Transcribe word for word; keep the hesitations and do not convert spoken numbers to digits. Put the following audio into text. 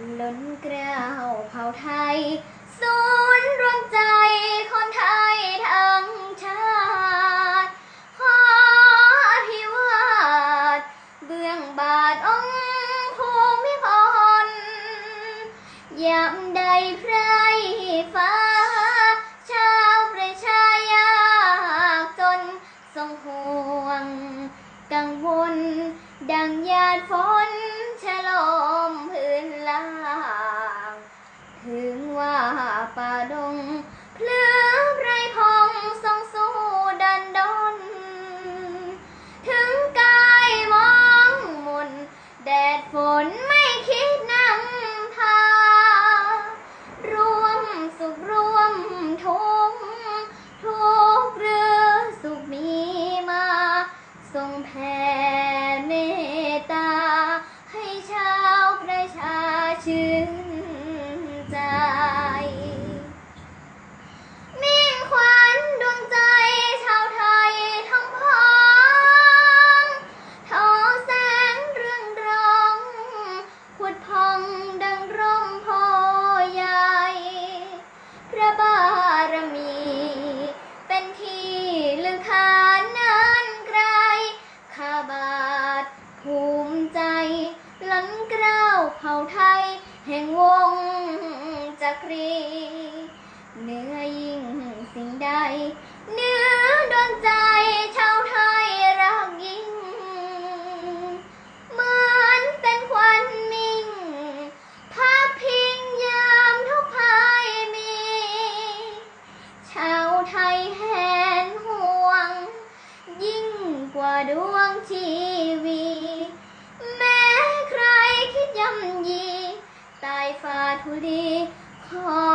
ล้นเกล้าเผ่าไทยศูนย์รวมใจคนไทยทั้งชาติขออภิวาทเบื้องบาทองค์ภูมิพลยามใดไพรฟ้าชาวประชายากจนทรงห่วงกังวลดังหยาดฝนชะโลมพื้นลางถึงว่าป่าดงเพลือไรพองทรงสู้ดันดนถึงกายมองมนแดดฝนไม่คิดนำพารวมสุขรวมทุกข์ทุกข์หรือสุขมีมาทรงแผ่เมตตาให้ชาวประชาชื่นใจมิ่งขวัญดวงใจชาวไทยทั้งพ้องทอแสงเรืองรองผุดพองดังร่มโพใหญ่พระบารมีเป็นที่ลึกขานนานไกลข้าบาทภูมิใจล้นเกล้าเผ่าไทยแห่งวงจักรีเหนือยิ่งสิ่งใดเหนือดวงใจชาวไทยรักยิ่งเหมือนเป็นควันมิ่งพักพิงยามทุกภัยมีชาวไทยแหนห่วงยิ่งกว่าดวงชีวีแม้ใครคิดย่ำยีใต้ฝ่าธุลีขอ